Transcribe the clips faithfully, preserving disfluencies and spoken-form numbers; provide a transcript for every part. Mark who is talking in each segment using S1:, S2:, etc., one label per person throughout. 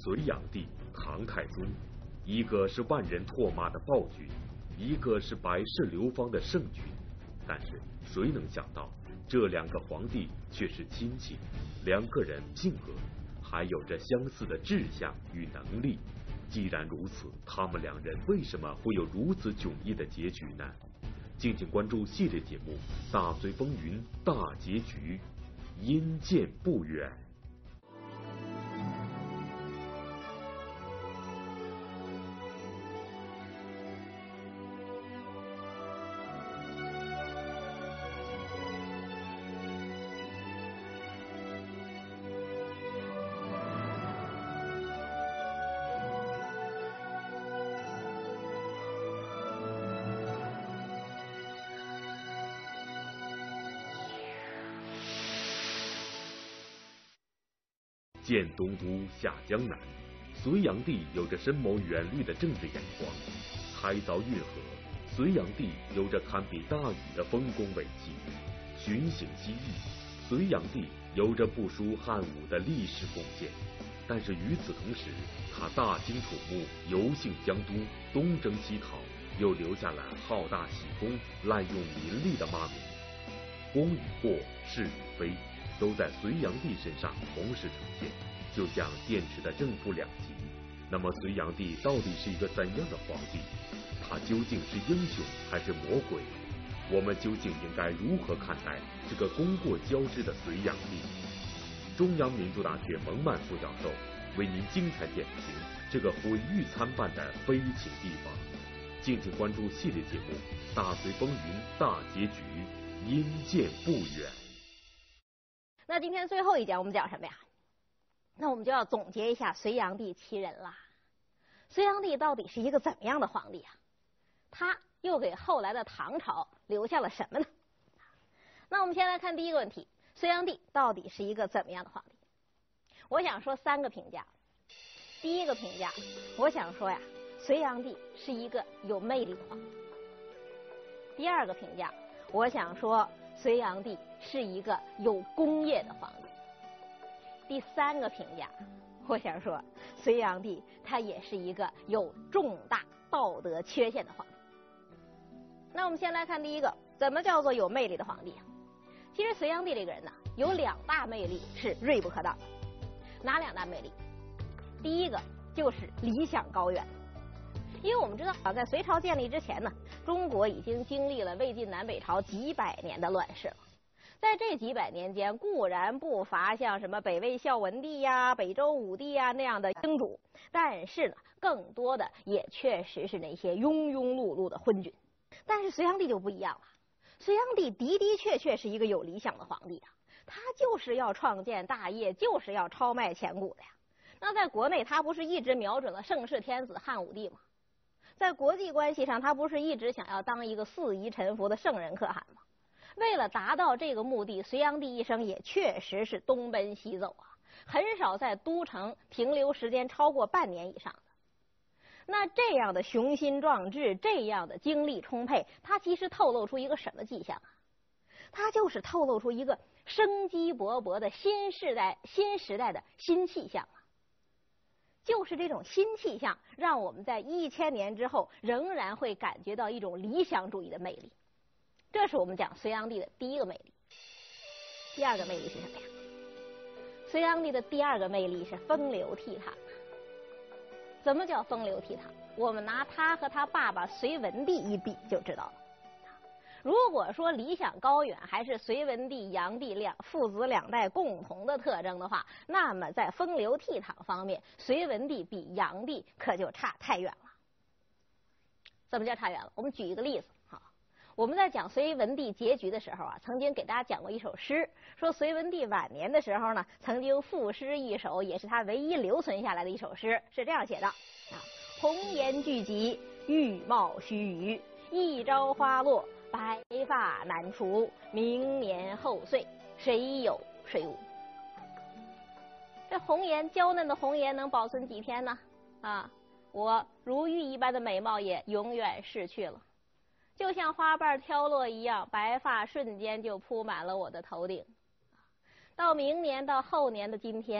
S1: 隋炀帝唐太宗，一个是万人唾骂的暴君，一个是百世流芳的圣君。但是谁能想到，这两个皇帝却是亲戚，两个人性格还有着相似的志向与能力。既然如此，他们两人为什么会有如此迥异的结局呢？敬请关注系列节目《大隋风云大结局》，阴见不远。建东都，下江南，隋炀帝有着深谋远虑的政治眼光。开凿运河，隋炀帝有着堪比大禹的丰功伟绩；巡行西域，隋炀帝有着不输汉武的历史贡献。但是与此同时，他大兴土木，游幸江都，东征西讨，又留下了好大喜功、滥用民力的骂名。功与过，是与非，都在隋炀帝身上同时呈现，就像电池的正负两极。那么隋炀帝到底是一个怎样的皇帝？他究竟是英雄还是魔鬼？我们究竟应该如何看待这个功过交织的隋炀帝？中央民族大学蒙曼副教授为您精彩点评这个毁誉参半的悲情地方。敬请关注系列节目《大隋风云大结局》，阴见不远。
S2: 那今天最后一讲我们讲什么呀？那我们就要总结一下隋炀帝其人啦。隋炀帝到底是一个怎么样的皇帝啊？他又给后来的唐朝留下了什么呢？那我们先来看第一个问题，隋炀帝到底是一个怎么样的皇帝？我想说三个评价。第一个评价，我想说呀，隋炀帝是一个有魅力的皇帝。第二个评价，我想说隋炀帝是一个有功业的皇帝。第三个评价，我想说隋炀帝他也是一个有重大道德缺陷的皇帝。那我们先来看第一个，怎么叫做有魅力的皇帝啊？其实隋炀帝这个人呢，有两大魅力是锐不可挡的。哪两大魅力？第一个就是理想高远。因为我们知道啊，在隋朝建立之前呢，中国已经经历了魏晋南北朝几百年的乱世了。在这几百年间，固然不乏像什么北魏孝文帝呀、北周武帝呀那样的英主，但是呢，更多的也确实是那些庸庸碌碌的昏君。但是隋炀帝就不一样了，隋炀帝的的确确是一个有理想的皇帝啊，他就是要创建大业，就是要超迈前古的呀。那在国内，他不是一直瞄准了盛世天子汉武帝吗？在国际关系上，他不是一直想要当一个四夷臣服的圣人可汗吗？为了达到这个目的，隋炀帝一生也确实是东奔西走啊，很少在都城停留时间超过半年以上的。那这样的雄心壮志，这样的精力充沛，它其实透露出一个什么迹象啊？它就是透露出一个生机勃勃的新时代、新时代的新气象啊。就是这种新气象，让我们在一千年之后仍然会感觉到一种理想主义的魅力。这是我们讲隋炀帝的第一个魅力。第二个魅力是什么呀？隋炀帝的第二个魅力是风流倜傥。怎么叫风流倜傥？我们拿他和他爸爸隋文帝一比就知道了。如果说理想高远还是隋文帝、炀帝两父子两代共同的特征的话，那么在风流倜傥方面，隋文帝比炀帝可就差太远了。怎么叫差远了？我们举一个例子。我们在讲隋文帝结局的时候啊，曾经给大家讲过一首诗，说隋文帝晚年的时候呢，曾经赋诗一首，也是他唯一留存下来的一首诗，是这样写的啊：红颜聚集，玉貌须臾，一朝花落，白发难除，明年后岁，谁有谁无。这红颜，娇嫩的红颜能保存几天呢？啊，我如玉一般的美貌也永远逝去了。就像花瓣飘落一样，白发瞬间就铺满了我的头顶。到明年到后年的今天，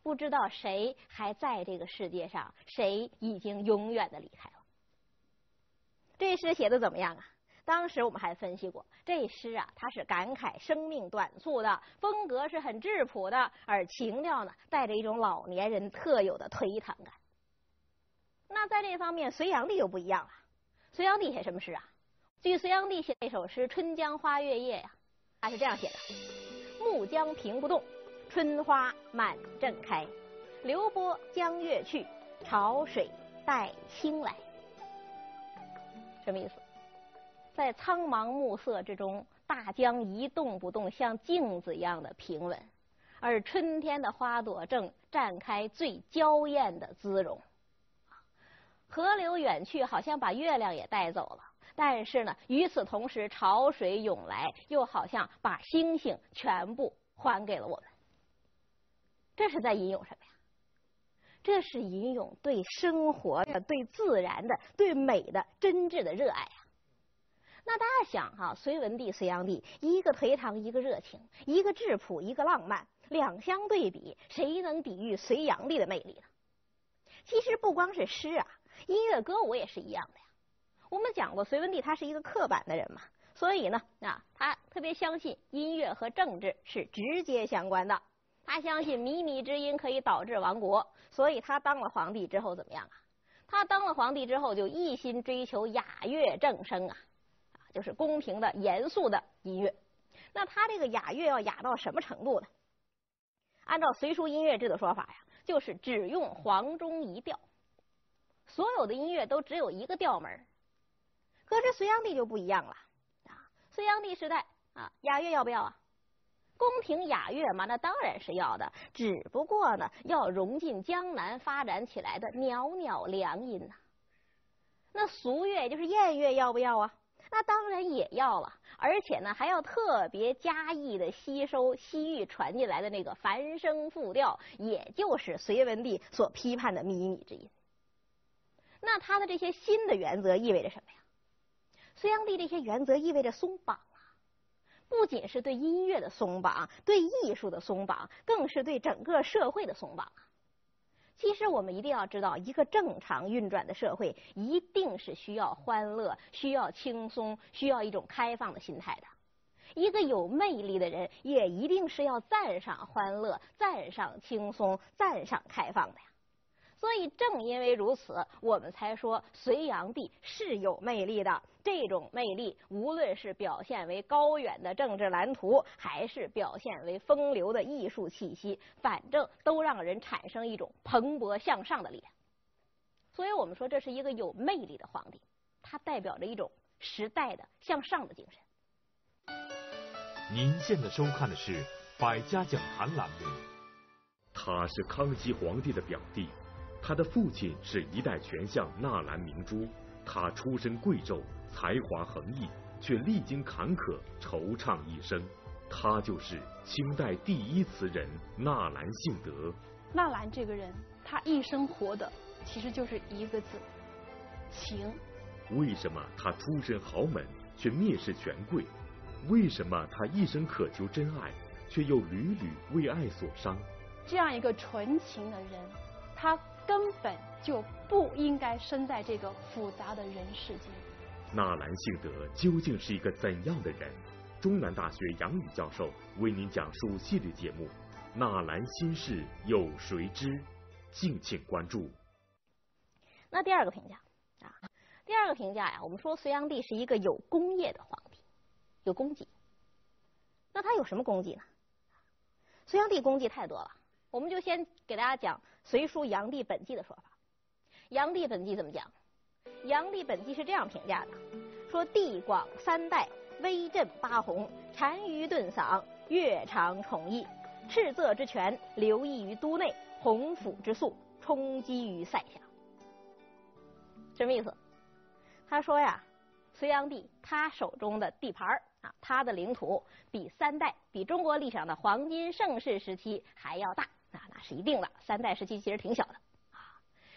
S2: 不知道谁还在这个世界上，谁已经永远的离开了。这诗写的怎么样啊？当时我们还分析过，这诗啊，它是感慨生命短促的，风格是很质朴的，而情调呢，带着一种老年人特有的颓唐感。那在这方面，隋炀帝就不一样了。隋炀帝写什么诗啊？据隋炀帝写那首诗《春江花月夜》呀，他是这样写的：暮江平不动，春花满正开，流波江月去，潮水带青来。什么意思？在苍茫暮色之中，大江一动不动，像镜子一样的平稳，而春天的花朵正绽开最娇艳的姿容。河流远去，好像把月亮也带走了，但是呢，与此同时，潮水涌来，又好像把星星全部还给了我们。这是在吟咏什么呀？这是吟咏对生活的、对自然的、对美的真挚的热爱啊！那大家想哈、啊，隋文帝、隋炀帝，一个颓唐，一个热情，一个质朴，一个浪漫，两相对比，谁能抵御隋炀帝的魅力呢？其实不光是诗啊，音乐歌舞也是一样的呀。我们讲过，隋文帝他是一个刻板的人嘛，所以呢，啊，他特别相信音乐和政治是直接相关的。他相信靡靡之音可以导致亡国，所以他当了皇帝之后怎么样啊？他当了皇帝之后就一心追求雅乐正声啊，啊，就是公平的、严肃的音乐。那他这个雅乐要雅到什么程度呢？按照隋书音乐志的说法呀，就是只用黄钟一调，所有的音乐都只有一个调门。可是隋炀帝就不一样了啊！隋炀帝时代啊，雅乐要不要啊？宫廷雅乐嘛，那当然是要的，只不过呢，要融进江南发展起来的袅袅良音呐、啊。那俗乐就是宴乐要不要啊？那当然也要了，而且呢，还要特别加意的吸收西域传进来的那个繁声复调，也就是隋文帝所批判的靡靡之音。那他的这些新的原则意味着什么呀？隋炀帝这些原则意味着松绑。不仅是对音乐的松绑，对艺术的松绑，更是对整个社会的松绑啊！其实我们一定要知道，一个正常运转的社会，一定是需要欢乐、需要轻松、需要一种开放的心态的。一个有魅力的人，也一定是要赞赏欢乐、赞赏轻松、赞赏开放的呀。所以正因为如此，我们才说隋炀帝是有魅力的。这种魅力，无论是表现为高远的政治蓝图，还是表现为风流的艺术气息，反正都让人产生一种蓬勃向上的力量。所以我们说这是一个有魅力的皇帝，它代表着一种时代的向上的精神。
S3: 您现在收看的是《百家讲坛》栏目。
S1: 他是康熙皇帝的表弟，他的父亲是一代权相纳兰明珠，他出身贵胄，才华横溢，却历经坎坷，惆怅一生。他就是清代第一词人纳兰性德。
S4: 纳兰这个人，他一生活的其实就是一个字：情。
S1: 为什么他出身豪门，却蔑视权贵？为什么他一生渴求真爱，却又屡屡为爱所伤？
S4: 这样一个纯情的人，他根本就不应该生在这个复杂的人世间。
S1: 纳兰性德究竟是一个怎样的人？中南大学杨宇教授为您讲述系列节目《纳兰心事有谁知》，敬请关注。
S2: 那第二个评价啊，第二个评价呀，我们说隋炀帝是一个有功业的皇帝，有功绩。那他有什么功绩呢？隋炀帝功绩太多了，我们就先给大家讲《隋书·炀帝本纪》的说法。《炀帝本纪》怎么讲？《炀帝本纪》是这样评价的：说地广三代，威震八纮，单于顿嗓，乐长宠义，赤泽之权流溢于都内，鸿府之粟充积于塞下。什么意思？他说呀，隋炀帝他手中的地盘啊，他的领土比三代，比中国历史上的黄金盛世时期还要大，啊，那是一定的。三代时期其实挺小的啊。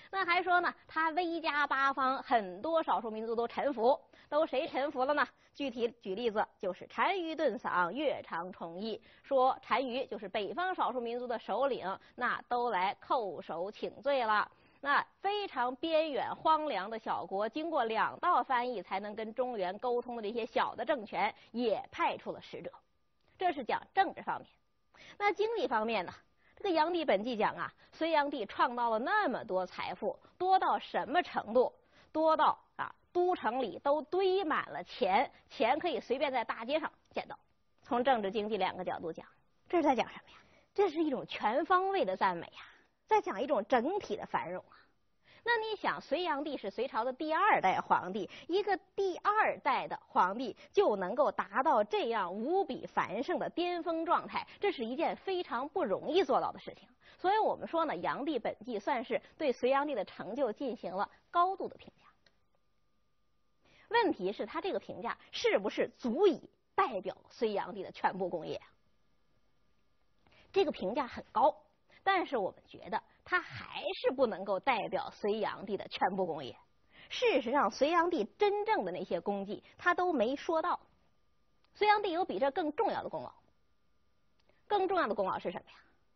S2: 那还说呢，他威加八方，很多少数民族都臣服，都谁臣服了呢？具体举例子就是单于顿嗓、乐长崇义，说单于就是北方少数民族的首领，那都来叩首请罪了。那非常边远荒凉的小国，经过两道翻译才能跟中原沟通的这些小的政权，也派出了使者。这是讲政治方面。那经济方面呢？这个《杨帝本纪》讲啊，隋炀帝创造了那么多财富，多到什么程度？多到啊，都城里都堆满了钱，钱可以随便在大街上见到。从政治经济两个角度讲，这是在讲什么呀？这是一种全方位的赞美呀，在讲一种整体的繁荣啊。那你想，隋炀帝是隋朝的第二代皇帝，一个第二代的皇帝就能够达到这样无比繁盛的巅峰状态，这是一件非常不容易做到的事情。所以我们说呢，《杨帝本纪》算是对隋炀帝的成就进行了高度的评价。问题是，他这个评价是不是足以代表隋炀帝的全部功业啊？这个评价很高，但是我们觉得它还是不能够代表隋炀帝的全部功业。事实上，隋炀帝真正的那些功绩，他都没说到。隋炀帝有比这更重要的功劳，更重要的功劳是什么呀？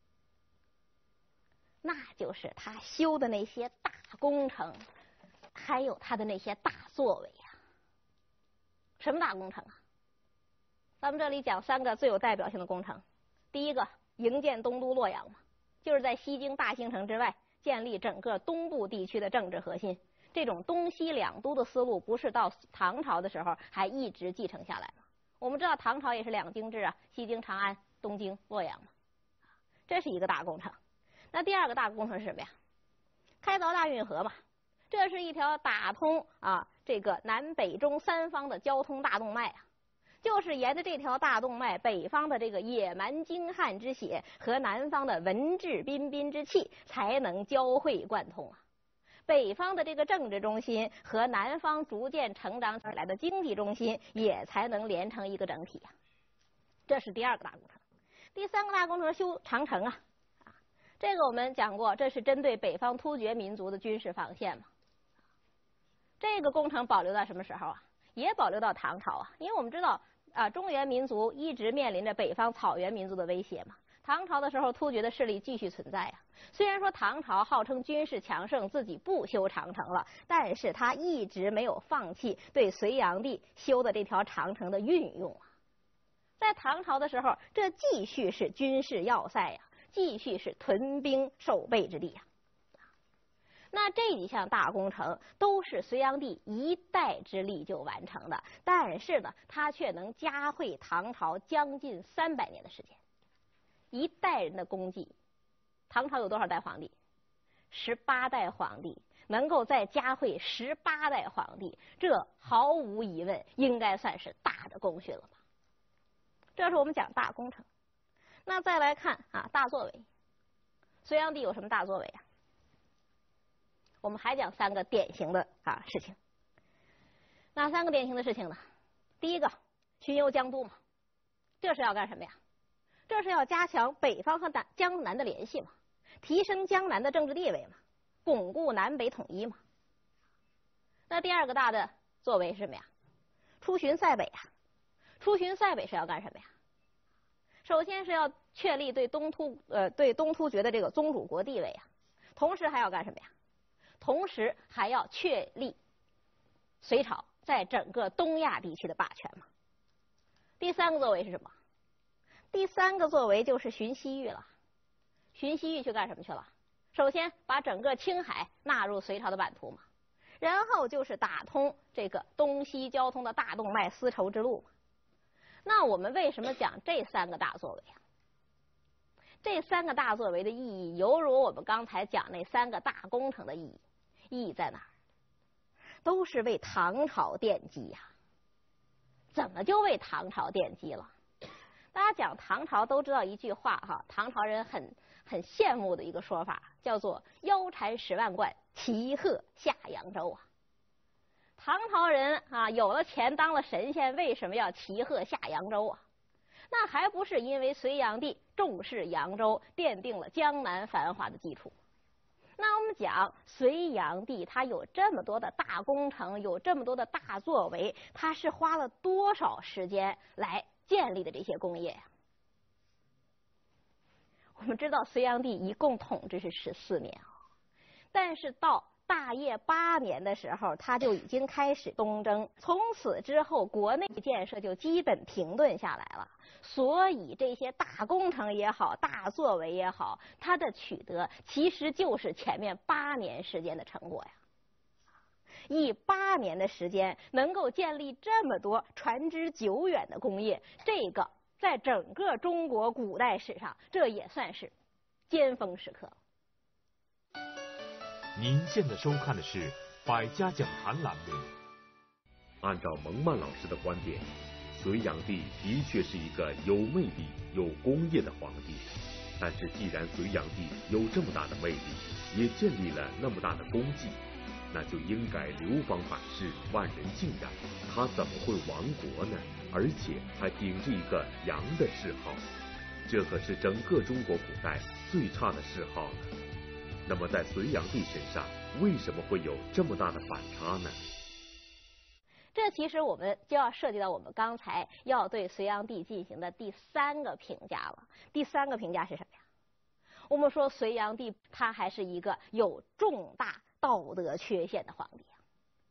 S2: 那就是他修的那些大工程，还有他的那些大作为呀。什么大工程啊？咱们这里讲三个最有代表性的工程。第一个，营建东都洛阳嘛，就是在西京大兴城之外建立整个东部地区的政治核心。这种东西两都的思路，不是到唐朝的时候还一直继承下来吗？我们知道唐朝也是两京制啊，西京长安，东京洛阳嘛，这是一个大工程。那第二个大工程是什么呀？开凿大运河嘛，这是一条打通啊这个南北中三方的交通大动脉啊。就是沿着这条大动脉，北方的这个野蛮精悍之血和南方的文质彬彬之气才能交汇贯通啊。北方的这个政治中心和南方逐渐成长起来的经济中心也才能连成一个整体啊。这是第二个大工程。第三个大工程修长城啊，啊，这个我们讲过，这是针对北方突厥民族的军事防线嘛。这个工程保留到什么时候啊？也保留到唐朝啊，因为我们知道啊，中原民族一直面临着北方草原民族的威胁嘛。唐朝的时候，突厥的势力继续存在啊。虽然说唐朝号称军事强盛，自己不修长城了，但是他一直没有放弃对隋炀帝修的这条长城的运用啊。在唐朝的时候，这继续是军事要塞呀、啊，继续是屯兵守备之地呀、啊。那这几项大工程都是隋炀帝一代之力就完成的，但是呢，他却能加惠唐朝将近三百年的时间。一代人的功绩，唐朝有多少代皇帝？十八代皇帝，能够再加惠十八代皇帝，这毫无疑问应该算是大的功勋了吧？这是我们讲大工程。那再来看啊，大作为。隋炀帝有什么大作为啊？我们还讲三个典型的啊事情。哪三个典型的事情呢？第一个，巡游江都嘛，这是要干什么呀？这是要加强北方和南江南的联系嘛，提升江南的政治地位嘛，巩固南北统一嘛。那第二个大的作为是什么呀？出巡塞北啊。出巡塞北是要干什么呀？首先是要确立对东突呃对东突厥的这个宗主国地位啊，同时还要干什么呀？同时还要确立隋朝在整个东亚地区的霸权嘛。第三个作为是什么？第三个作为就是巡西域了。巡西域去干什么去了？首先把整个青海纳入隋朝的版图嘛，然后就是打通这个东西交通的大动脉丝绸之路嘛。那我们为什么讲这三个大作为啊？这三个大作为的意义，犹如我们刚才讲那三个大工程的意义。意义在哪儿？都是为唐朝奠基呀、啊。怎么就为唐朝奠基了？大家讲唐朝都知道一句话哈，唐朝人很很羡慕的一个说法，叫做腰缠十万贯，骑鹤下扬州啊。唐朝人啊，有了钱当了神仙，为什么要骑鹤下扬州啊？那还不是因为隋炀帝重视扬州，奠定了江南繁华的基础。 那我们讲隋炀帝他有这么多的大工程，有这么多的大作为，他是花了多少时间来建立的这些工业呀？我们知道隋炀帝一共统治是十四年啊，但是到大业八年的时候，他就已经开始东征，从此之后国内建设就基本停顿下来了。所以这些大工程也好，大作为也好，它的取得其实就是前面八年时间的成果呀。以八年的时间能够建立这么多传之久远的工业，这个在整个中国古代史上，这也算是尖峰时刻。
S3: 您现在收看的是《百家讲坛》栏目。
S1: 按照蒙曼老师的观点，隋炀帝的确是一个有魅力、有功业的皇帝。但是，既然隋炀帝有这么大的魅力，也建立了那么大的功绩，那就应该流芳百世、万人敬仰。他怎么会亡国呢？而且还顶着一个洋的谥号，这可是整个中国古代最差的谥号了。那么在隋炀帝身上为什么会有这么大的反差呢？
S2: 这其实我们就要涉及到我们刚才要对隋炀帝进行的第三个评价了。第三个评价是什么呀？我们说隋炀帝他还是一个有重大道德缺陷的皇帝啊。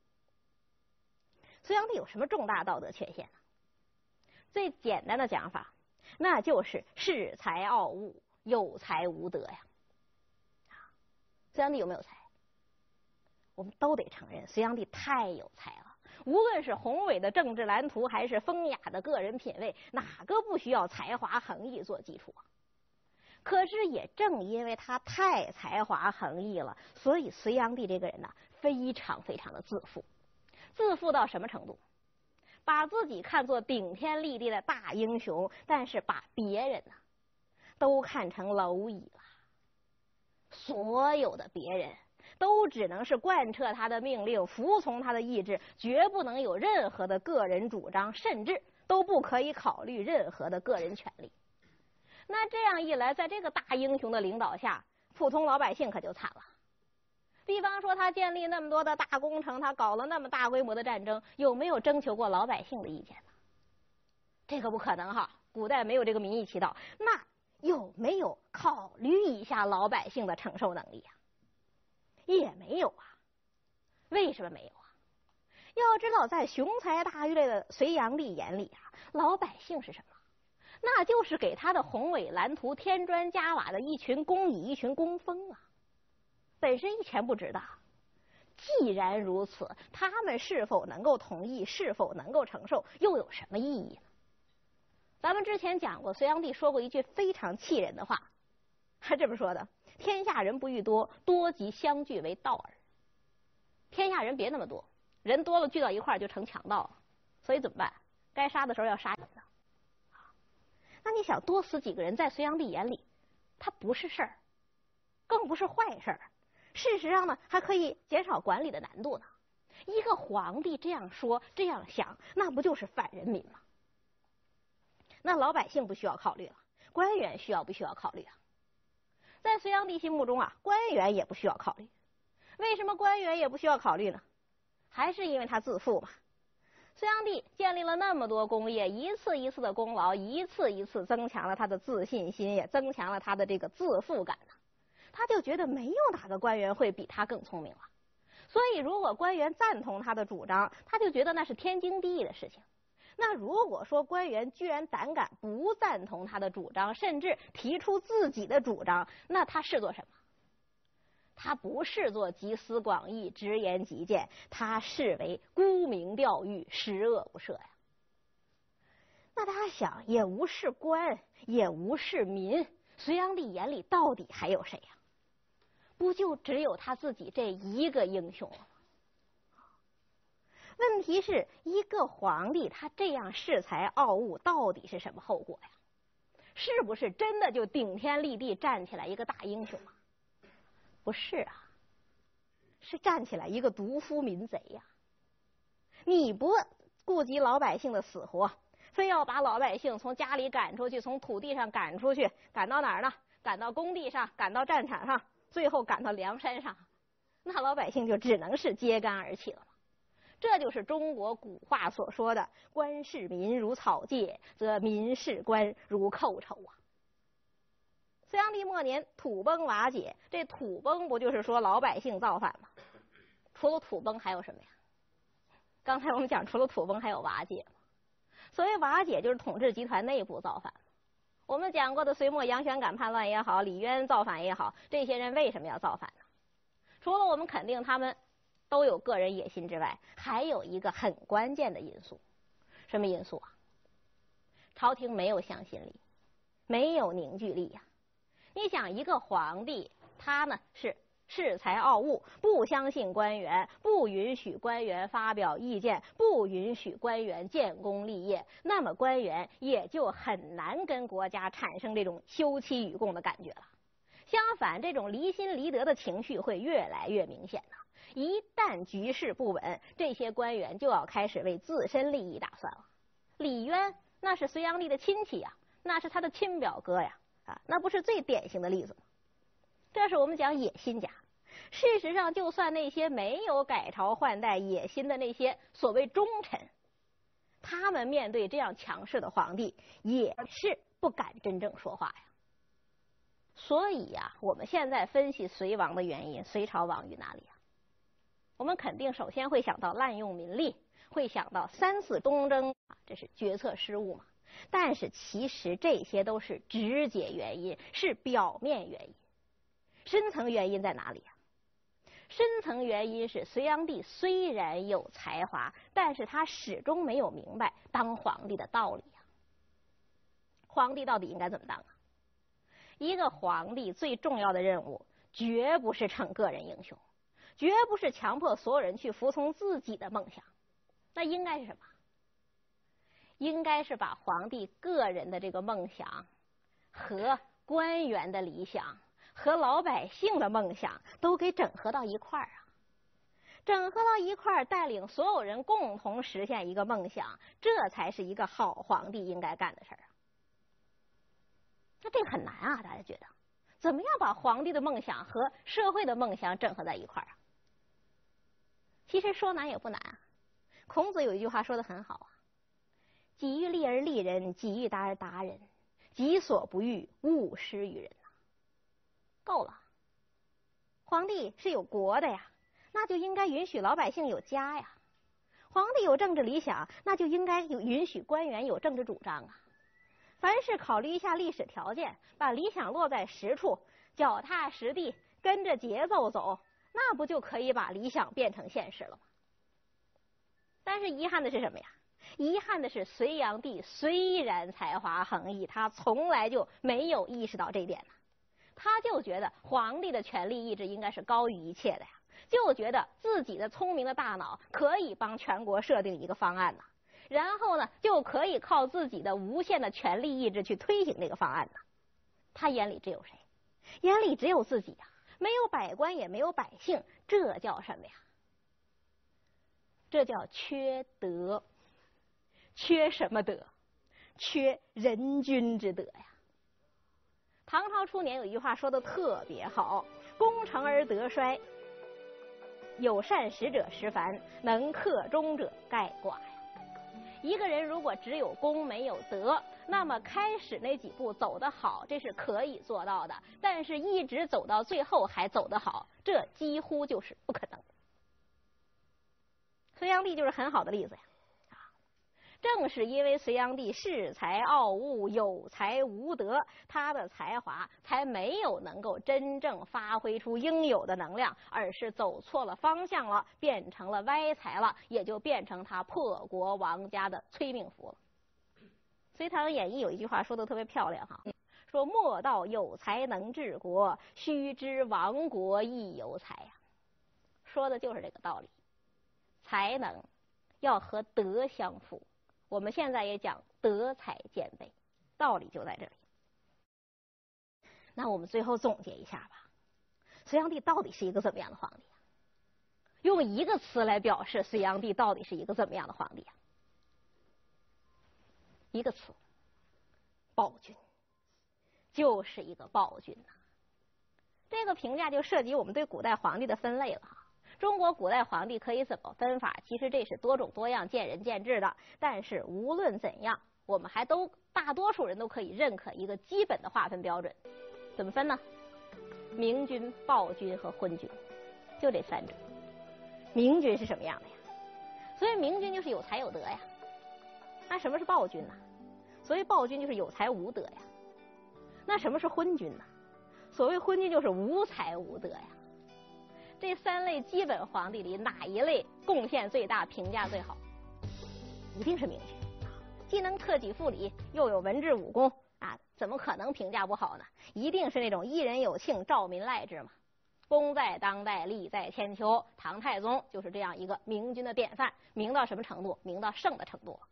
S2: 隋炀帝有什么重大道德缺陷呢？最简单的讲法，那就是恃才傲物，有才无德呀。隋炀帝有没有才？我们都得承认，隋炀帝太有才了。无论是宏伟的政治蓝图，还是风雅的个人品味，哪个不需要才华横溢做基础啊？可是也正因为他太才华横溢了，所以隋炀帝这个人呢，非常非常的自负。自负到什么程度？把自己看作顶天立地的大英雄，但是把别人呢，都看成蝼蚁了。所有的别人都只能是贯彻他的命令，服从他的意志，绝不能有任何的个人主张，甚至都不可以考虑任何的个人权利。那这样一来，在这个大英雄的领导下，普通老百姓可就惨了。比方说，他建立那么多的大工程，他搞了那么大规模的战争，有没有征求过老百姓的意见呢？这个不可能哈，古代没有这个民意祈祷。那有没有考虑一下老百姓的承受能力啊？也没有啊。为什么没有啊？要知道，在雄才大略的隋炀帝眼里啊，老百姓是什么？那就是给他的宏伟蓝图添砖加瓦的一群工蚁、一群工蜂啊，本身一钱不值的。既然如此，他们是否能够同意，是否能够承受，又有什么意义呢？咱们之前讲过，隋炀帝说过一句非常气人的话，他这么说的：天下人不欲多，多即相聚为盗耳。天下人别那么多，人多了聚到一块儿就成强盗了，所以怎么办？该杀的时候要杀人的。那你想，多死几个人，在隋炀帝眼里，他不是事儿，更不是坏事儿。事实上呢，还可以减少管理的难度呢。一个皇帝这样说、这样想，那不就是反人民吗？那老百姓不需要考虑了，官员需要不需要考虑啊？在隋炀帝心目中啊，官员也不需要考虑。为什么官员也不需要考虑呢？还是因为他自负嘛。隋炀帝建立了那么多工业，一次一次的功劳，一次一次增强了他的自信心，也增强了他的这个自负感呢。他就觉得没有哪个官员会比他更聪明了。所以如果官员赞同他的主张，他就觉得那是天经地义的事情。那如果说官员居然胆敢不赞同他的主张，甚至提出自己的主张，那他是做什么？他不是做集思广益、直言极谏，他视为沽名钓誉、十恶不赦呀。那大家想，也无视官，也无视民，隋炀帝眼里到底还有谁呀？不就只有他自己这一个英雄了吗？问题是，一个皇帝他这样恃才傲物，到底是什么后果呀？是不是真的就顶天立地站起来一个大英雄啊？不是啊，是站起来一个独夫民贼呀！你不顾及老百姓的死活，非要把老百姓从家里赶出去，从土地上赶出去，赶到哪儿呢？赶到工地上，赶到战场上， 最后赶到梁山上，那老百姓就只能是揭竿而起了。这就是中国古话所说的“官视民如草芥，则民视官如寇仇”啊。隋炀帝末年土崩瓦解，这土崩不就是说老百姓造反吗？除了土崩还有什么呀？刚才我们讲，除了土崩还有瓦解嘛。所谓瓦解，就是统治集团内部造反。我们讲过的隋末杨玄感叛乱也好，李渊造反也好，这些人为什么要造反呢？除了我们肯定他们都有个人野心之外，还有一个很关键的因素。什么因素啊？朝廷没有向心力，没有凝聚力呀、啊。你想，一个皇帝，他呢是恃才傲物，不相信官员，不允许官员发表意见，不允许官员建功立业，那么官员也就很难跟国家产生这种休戚与共的感觉了。相反，这种离心离德的情绪会越来越明显呢。一旦局势不稳，这些官员就要开始为自身利益打算了。李渊那是隋炀帝的亲戚呀，那是他的亲表哥呀，啊，那不是最典型的例子吗？这是我们讲野心家。事实上，就算那些没有改朝换代野心的那些所谓忠臣，他们面对这样强势的皇帝，也是不敢真正说话呀。所以呀、啊，我们现在分析隋亡的原因，隋朝亡于哪里呀？我们肯定首先会想到滥用民力，会想到三次东征，这是决策失误嘛。但是其实这些都是直接原因，是表面原因。深层原因在哪里呀？深层原因是隋炀帝虽然有才华，但是他始终没有明白当皇帝的道理呀。皇帝到底应该怎么当啊？一个皇帝最重要的任务，绝不是逞个人英雄，绝不是强迫所有人去服从自己的梦想。那应该是什么？应该是把皇帝个人的这个梦想和官员的理想和老百姓的梦想都给整合到一块儿啊，整合到一块儿，带领所有人共同实现一个梦想，这才是一个好皇帝应该干的事儿啊。那这个很难啊，大家觉得怎么样把皇帝的梦想和社会的梦想整合在一块儿啊？其实说难也不难啊。孔子有一句话说得很好啊，己欲立而立人，己欲达而达人，己所不欲，勿施于人。够了，皇帝是有国的呀，那就应该允许老百姓有家呀。皇帝有政治理想，那就应该有允许官员有政治主张啊。凡是考虑一下历史条件，把理想落在实处，脚踏实地，跟着节奏走，那不就可以把理想变成现实了吗？但是遗憾的是什么呀？遗憾的是隋炀帝虽然才华横溢，他从来就没有意识到这一点呢。他就觉得皇帝的权力意志应该是高于一切的呀，就觉得自己的聪明的大脑可以帮全国设定一个方案呢，然后呢就可以靠自己的无限的权力意志去推行这个方案呢。他眼里只有谁？眼里只有自己呀，没有百官也没有百姓，这叫什么呀？这叫缺德。缺什么德？缺人君之德呀。唐朝初年有一句话说的特别好，功成而德衰，有善始者十凡，能克忠者盖寡呀。一个人如果只有功没有德，那么开始那几步走得好，这是可以做到的，但是一直走到最后还走得好，这几乎就是不可能。隋炀帝就是很好的例子呀。正是因为隋炀帝恃才傲物，有才无德，他的才华才没有能够真正发挥出应有的能量，而是走错了方向了，变成了歪才了，也就变成他破国亡家的催命符了。隋唐演义有一句话说的特别漂亮哈，说莫道有才能治国，须知亡国亦有才呀。说的就是这个道理，才能要和德相符。我们现在也讲德才兼备，道理就在这里。那我们最后总结一下吧，隋炀帝到底是一个怎么样的皇帝啊？用一个词来表示隋炀帝到底是一个怎么样的皇帝啊？一个词，暴君，就是一个暴君呐、啊。 这个评价就涉及我们对古代皇帝的分类了。中国古代皇帝可以怎么分法？其实这是多种多样、见仁见智的。但是无论怎样，我们还都大多数人都可以认可一个基本的划分标准。怎么分呢？明君、暴君和昏君，就这三者。明君是什么样的呀？所以明君就是有才有德呀。那什么是暴君呢？所谓暴君就是有才无德呀。那什么是昏君呢？所谓昏君就是无才无德呀。这三类基本皇帝里，哪一类贡献最大、评价最好？一定是明君，既能克己复礼，又有文治武功啊，怎么可能评价不好呢？一定是那种一人有庆，兆民赖之嘛。功在当代，利在千秋。唐太宗就是这样一个明君的典范，明到什么程度？明到圣的程度。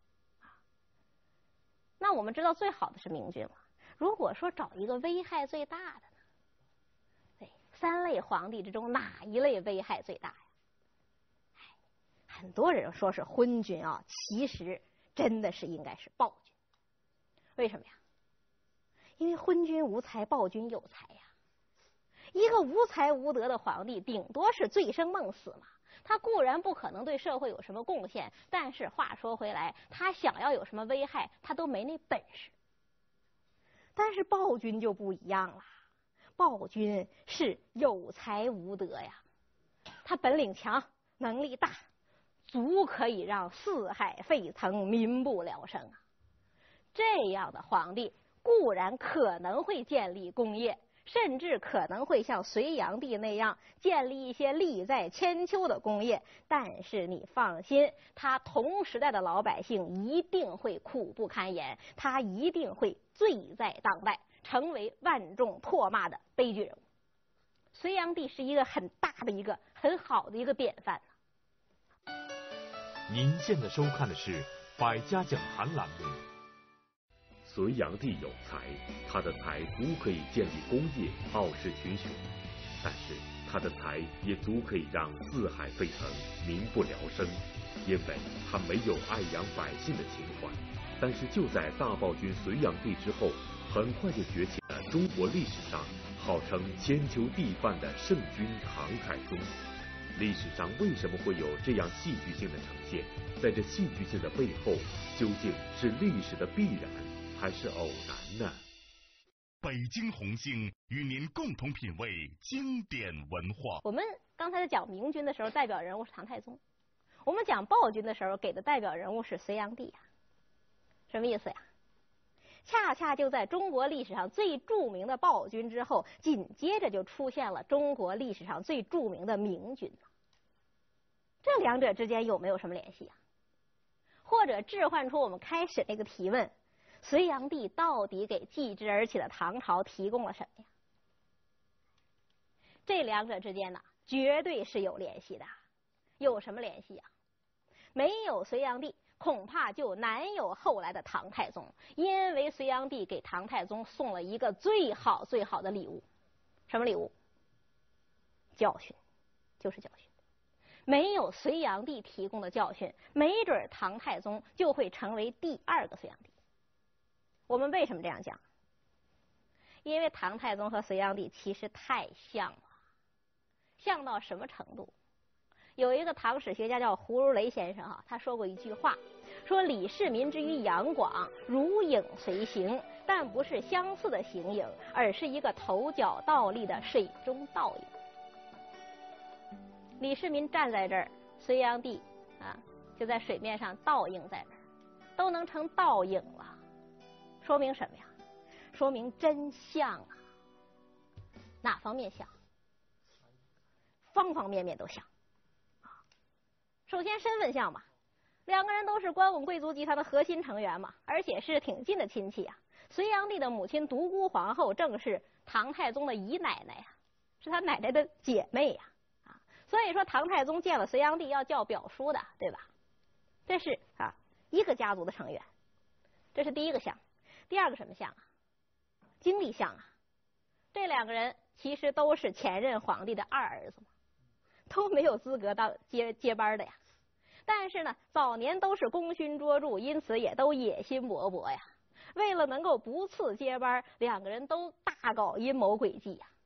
S2: 那我们知道最好的是明君了。如果说找一个危害最大的呢？对，三类皇帝之中哪一类危害最大呀？哎，很多人说是昏君啊，其实真的是应该是暴君。为什么呀？因为昏君无才，暴君有才呀。一个无才无德的皇帝，顶多是醉生梦死嘛。他固然不可能对社会有什么贡献，但是话说回来，他想要有什么危害，他都没那本事。但是暴君就不一样了，暴君是有才无德呀，他本领强，能力大，足可以让四海沸腾，民不聊生啊。这样的皇帝固然可能会建立功业，甚至可能会像隋炀帝那样建立一些利在千秋的功业，但是你放心，他同时代的老百姓一定会苦不堪言，他一定会罪在当代，成为万众唾骂的悲剧人物。隋炀帝是一个很大的一个很好的一个典范。
S3: 您现在收看的是《百家讲坛》栏目。
S1: 隋炀帝有才，他的才足可以建立功业，傲视群雄，但是他的才也足可以让四海沸腾，民不聊生，因为他没有爱养百姓的情怀。但是就在大暴君隋炀帝之后，很快就崛起了中国历史上号称千秋帝范的圣君唐太宗。历史上为什么会有这样戏剧性的呈现？在这戏剧性的背后，究竟是历史的必然还是偶然呢？
S5: 北京红星与您共同品味经典文化。
S2: 我们刚才在讲明君的时候，代表人物是唐太宗；我们讲暴君的时候，给的代表人物是隋炀帝呀。什么意思呀？恰恰就在中国历史上最著名的暴君之后，紧接着就出现了中国历史上最著名的明君。这两者之间有没有什么联系啊？或者置换出我们开始那个提问：隋炀帝到底给继之而起的唐朝提供了什么呀？这两者之间呢，绝对是有联系的。有什么联系啊？没有隋炀帝，恐怕就难有后来的唐太宗，因为隋炀帝给唐太宗送了一个最好最好的礼物。什么礼物？教训，就是教训。没有隋炀帝提供的教训，没准唐太宗就会成为第二个隋炀帝。我们为什么这样讲？因为唐太宗和隋炀帝其实太像了，像到什么程度？有一个唐史学家叫胡如雷先生哈，他说过一句话，说李世民之于杨广，如影随形，但不是相似的形影，而是一个头角倒立的水中倒影。李世民站在这儿，隋炀帝啊就在水面上倒映在那儿，都能成倒影了，说明什么呀？说明真像啊！哪方面像？方方面面都像。首先身份像嘛，两个人都是关陇贵族集团的核心成员嘛，而且是挺近的亲戚啊。隋炀帝的母亲独孤皇后正是唐太宗的姨奶奶呀、啊，是他奶奶的姐妹呀、啊，啊，所以说唐太宗见了隋炀帝要叫表叔的，对吧？这是啊一个家族的成员，这是第一个像。第二个什么像啊？经历像啊，这两个人其实都是前任皇帝的二儿子嘛。都没有资格当接接班的呀，但是呢，早年都是功勋卓著，因此也都野心勃勃呀。为了能够不赐接班，两个人都大搞阴谋诡计呀。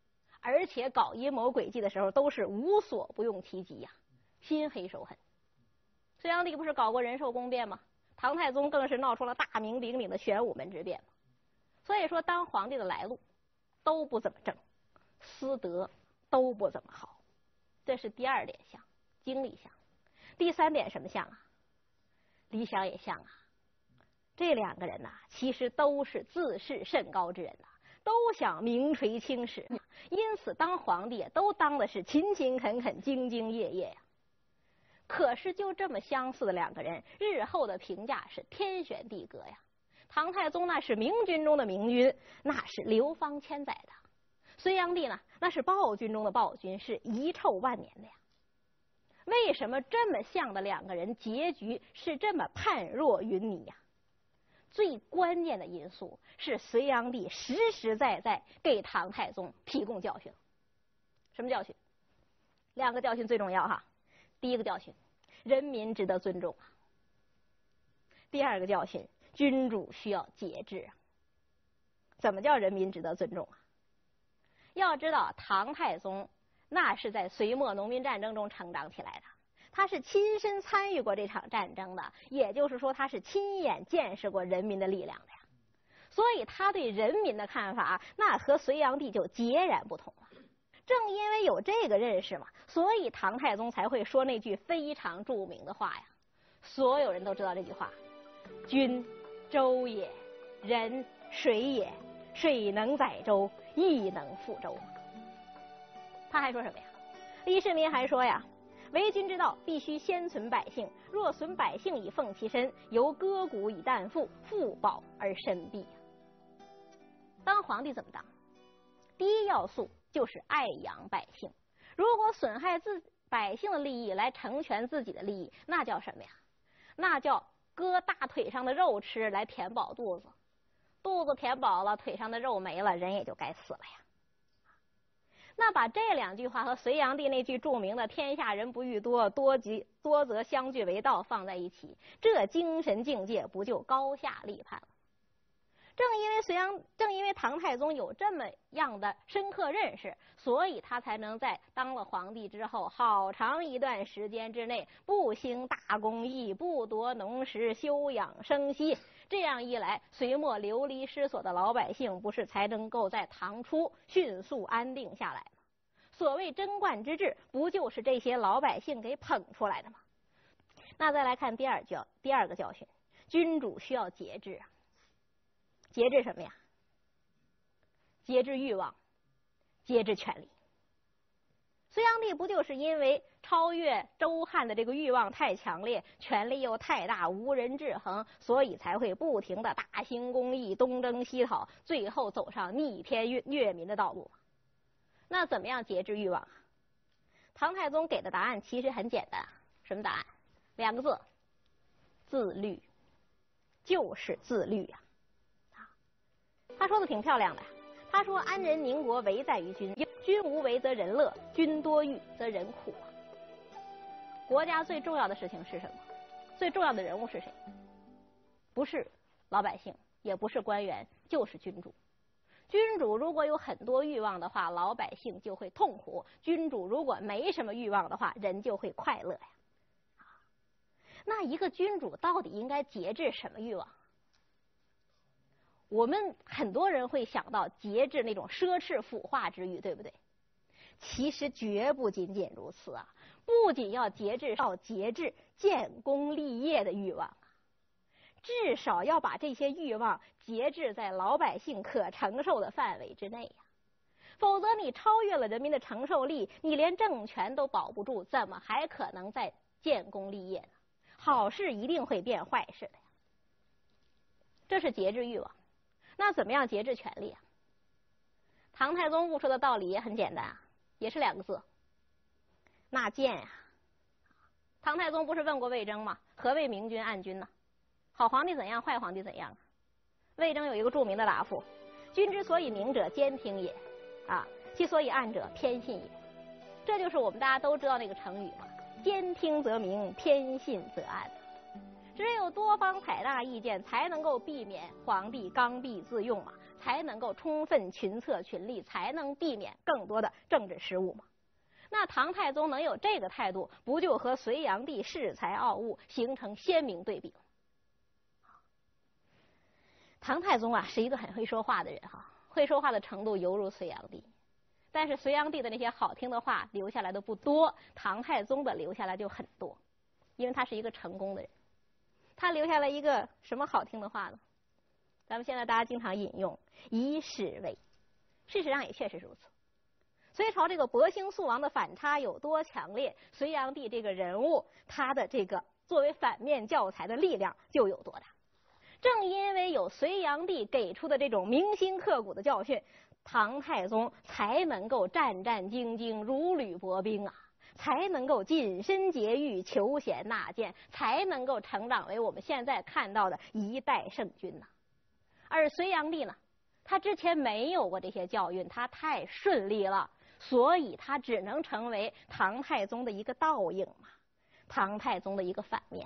S2: 而且搞阴谋诡计的时候都是无所不用其极呀、啊，心黑手狠。隋炀帝不是搞过仁寿宫变吗？唐太宗更是闹出了大名鼎鼎的玄武门之变嘛。所以说，当皇帝的来路都不怎么正，私德都不怎么好，这是第二点像，经历像。第三点什么像啊？理想也像啊。这两个人呐、啊，其实都是自视甚高之人呐、啊，都想名垂青史，因此当皇帝都当的是勤勤恳恳、兢兢业业呀。可是就这么相似的两个人，日后的评价是天旋地隔呀。唐太宗那是明军中的明军，那是流芳千载的；隋炀帝呢，那是暴君中的暴君，是遗臭万年的呀。为什么这么像的两个人结局是这么判若云泥呀？最关键的因素是隋炀帝实实在在给唐太宗提供教训。什么教训？两个教训最重要哈。第一个教训，人民值得尊重啊。第二个教训，君主需要节制啊。怎么叫人民值得尊重啊？要知道，唐太宗那是在隋末农民战争中成长起来的，他是亲身参与过这场战争的，也就是说，他是亲眼见识过人民的力量的呀。所以，他对人民的看法，那和隋炀帝就截然不同了。正因为有这个认识嘛，所以唐太宗才会说那句非常著名的话呀。所有人都知道这句话：君，舟也；人，水也。水能载舟，亦能覆舟。他还说什么呀？李世民还说呀，为君之道，必须先存百姓。若损百姓以奉其身，犹割骨以担父，父饱而身毙。当皇帝怎么当？第一要素就是爱养百姓。如果损害自百姓的利益来成全自己的利益，那叫什么呀？那叫割大腿上的肉吃来填饱肚子。肚子填饱了，腿上的肉没了，人也就该死了呀。那把这两句话和隋炀帝那句著名的“天下人不欲多，多即多则相聚为道”放在一起，这精神境界不就高下立判了？正因为隋炀，正因为唐太宗有这么样的深刻认识，所以他才能在当了皇帝之后，好长一段时间之内，不兴大公益，不夺农时，休养生息。这样一来，隋末流离失所的老百姓，不是才能够在唐初迅速安定下来吗？所谓贞观之治，不就是这些老百姓给捧出来的吗？那再来看第二教，第二个教训，君主需要节制啊。节制什么呀？节制欲望，节制权力。隋炀帝不就是因为超越周汉的这个欲望太强烈，权力又太大，无人制衡，所以才会不停的大兴公益，东征西讨，最后走上逆天虐民的道路。那怎么样节制欲望啊？唐太宗给的答案其实很简单，什么答案？两个字：自律，就是自律呀、啊。他说的挺漂亮的，他说：“安人宁国，唯在于君。君无为则人乐，君多欲则人苦啊。”国家最重要的事情是什么？最重要的人物是谁？不是老百姓，也不是官员，就是君主。君主如果有很多欲望的话，老百姓就会痛苦；君主如果没什么欲望的话，人就会快乐呀。那一个君主到底应该节制什么欲望？我们很多人会想到节制那种奢侈腐化之欲，对不对？其实绝不仅仅如此啊！不仅要节制，要节制建功立业的欲望啊，至少要把这些欲望节制在老百姓可承受的范围之内呀。否则你超越了人民的承受力，你连政权都保不住，怎么还可能再建功立业呢？好事一定会变坏事的呀。这是节制欲望。那怎么样节制权力啊？唐太宗悟出的道理也很简单啊，也是两个字：纳谏呀、啊。唐太宗不是问过魏征吗？何谓明君暗君呢？好皇帝怎样，坏皇帝怎样啊？魏征有一个著名的答复：君之所以明者，兼听也；啊，其所以暗者，偏信也。这就是我们大家都知道那个成语嘛，兼听则明，偏信则暗。只有多方采纳意见，才能够避免皇帝刚愎自用嘛， 才能够充分群策群力，才能避免更多的政治失误嘛。那唐太宗能有这个态度，不就和隋炀帝恃才傲物形成鲜明对比吗？唐太宗啊，是一个很会说话的人哈，会说话的程度犹如隋炀帝，但是隋炀帝的那些好听的话留下来的不多，唐太宗的留下来就很多，因为他是一个成功的人。他留下了一个什么好听的话呢？咱们现在大家经常引用以史为，事实上也确实如此。隋朝这个伯兴肃王的反差有多强烈，隋炀帝这个人物他的这个作为反面教材的力量就有多大。正因为有隋炀帝给出的这种铭心刻骨的教训，唐太宗才能够战战兢兢，如履薄冰啊，才能够谨慎节欲，求贤纳谏，才能够成长为我们现在看到的一代圣君呐。而隋炀帝呢，他之前没有过这些教训，他太顺利了，所以他只能成为唐太宗的一个倒影嘛，唐太宗的一个反面。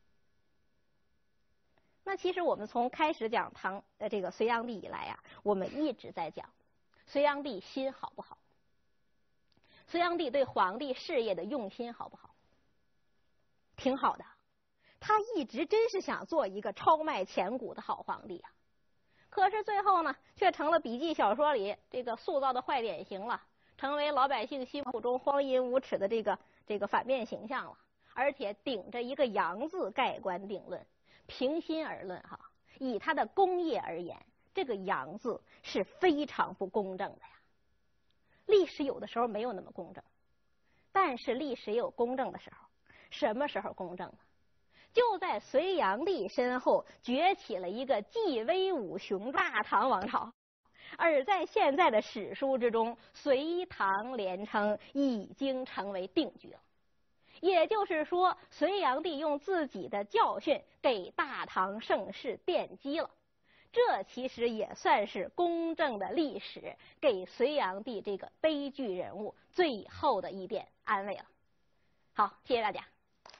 S2: 那其实我们从开始讲唐呃这个隋炀帝以来啊，我们一直在讲隋炀帝心好不好，隋炀帝对皇帝事业的用心好不好？挺好的，他一直真是想做一个超迈前古的好皇帝啊。可是最后呢，却成了笔记小说里这个塑造的坏典型了，成为老百姓心目中荒淫无耻的这个这个反面形象了，而且顶着一个洋字盖棺定论。平心而论哈，以他的功业而言，这个洋字是非常不公正的呀。历史有的时候没有那么公正，但是历史也有公正的时候。什么时候公正呢？就在隋炀帝身后崛起了一个既威武雄大唐王朝，而在现在的史书之中，隋唐连称已经成为定局了。也就是说，隋炀帝用自己的教训给大唐盛世奠基了，这其实也算是公正的历史给隋炀帝这个悲剧人物最后的一点安慰了。好，谢谢大家。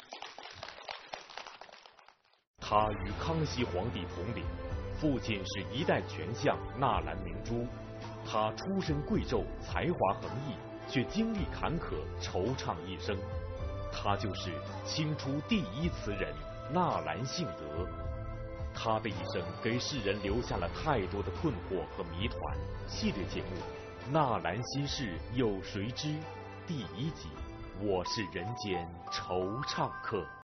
S3: 他与康熙皇帝同龄，父亲是一代权相纳兰明珠，他出身贵胄，才华横溢，却经历坎坷，惆怅一生。他就是清初第一词人纳兰性德，他的一生给世人留下了太多的困惑和谜团。系列节目《纳兰心事有谁知》第一集，我是人间惆怅客。